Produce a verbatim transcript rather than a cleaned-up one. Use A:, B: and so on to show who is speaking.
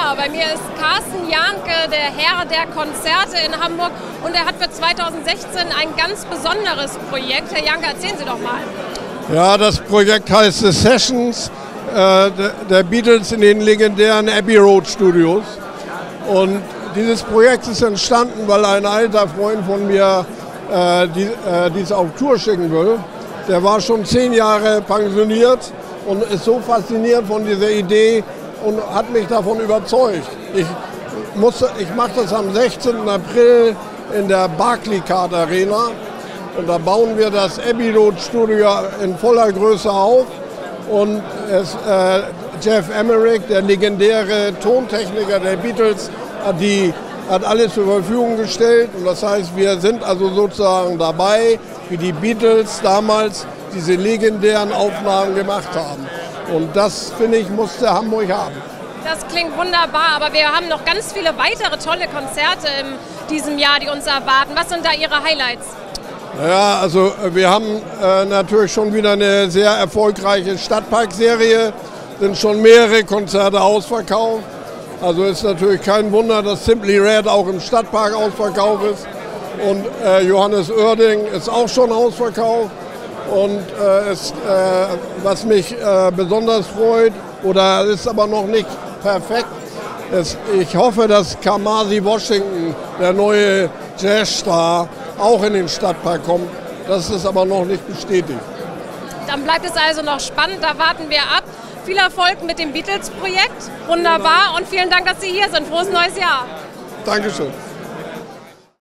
A: Genau, bei mir ist Carsten Jahnke, der Herr der Konzerte in Hamburg, und er hat für zweitausendsechzehn ein ganz besonderes Projekt. Herr Jahnke, erzählen Sie doch mal.
B: Ja, das Projekt heißt The Sessions äh, der Beatles in den legendären Abbey Road Studios. Und dieses Projekt ist entstanden, weil ein alter Freund von mir äh, die, äh, dies auf Tour schicken will. Der war schon zehn Jahre pensioniert und ist so fasziniert von dieser Idee und hat mich davon überzeugt. Ich, musste, ich mache das am sechzehnten April in der Barclaycard Arena und da bauen wir das Abbey Road Studio in voller Größe auf und es, äh, Jeff Emerick, der legendäre Tontechniker der Beatles, hat, die, hat alles zur Verfügung gestellt und das heißt, wir sind also sozusagen dabei, wie die Beatles damals diese legendären Aufnahmen gemacht haben. Und das, finde ich, musste Hamburg haben.
A: Das klingt wunderbar, aber wir haben noch ganz viele weitere tolle Konzerte in diesem Jahr, die uns erwarten. Was sind da Ihre Highlights?
B: Ja, also wir haben äh, natürlich schon wieder eine sehr erfolgreiche Stadtpark-Serie, sind schon mehrere Konzerte ausverkauft. Also ist natürlich kein Wunder, dass Simply Red auch im Stadtpark ausverkauft ist. Und äh, Johannes Oerding ist auch schon ausverkauft. Und äh, es, äh, was mich äh, besonders freut, oder ist aber noch nicht perfekt, ist, ich hoffe, dass Kamasi Washington, der neue Jazzstar, auch in den Stadtpark kommt. Das ist aber noch nicht bestätigt.
A: Dann bleibt es also noch spannend, da warten wir ab. Viel Erfolg mit dem Beatles-Projekt, wunderbar, und vielen Dank, dass Sie hier sind. Frohes neues Jahr.
B: Dankeschön.